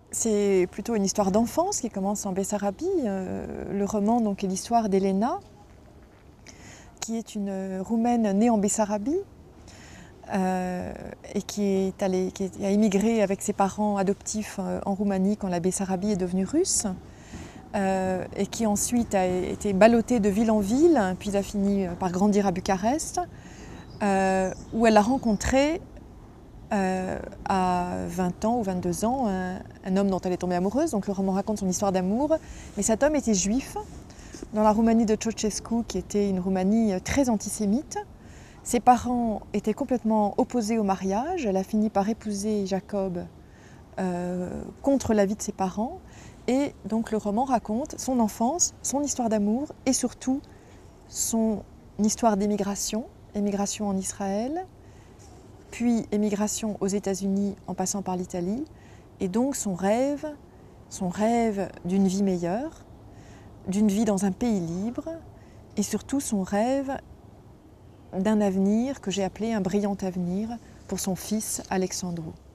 C'est plutôt une histoire d'enfance qui commence en Bessarabie. Le roman donc, est l'histoire d'Elena, qui est une Roumaine née en Bessarabie et qui a émigré avec ses parents adoptifs en Roumanie quand la Bessarabie est devenue russe. Et qui ensuite a été ballottée de ville en ville, puis a fini par grandir à Bucarest, où elle a rencontré à 20 ans ou 22 ans un homme dont elle est tombée amoureuse. Donc le roman raconte son histoire d'amour, mais cet homme était juif dans la Roumanie de Ceausescu, qui était une Roumanie très antisémite. Ses parents étaient complètement opposés au mariage. Elle a fini par épouser Jacob contre l'avis de ses parents. Et donc le roman raconte son enfance, son histoire d'amour et surtout son histoire d'émigration, émigration en Israël, puis émigration aux États-Unis en passant par l'Italie, et donc son rêve d'une vie meilleure, d'une vie dans un pays libre, et surtout son rêve d'un avenir que j'ai appelé un brillant avenir pour son fils Alexandru.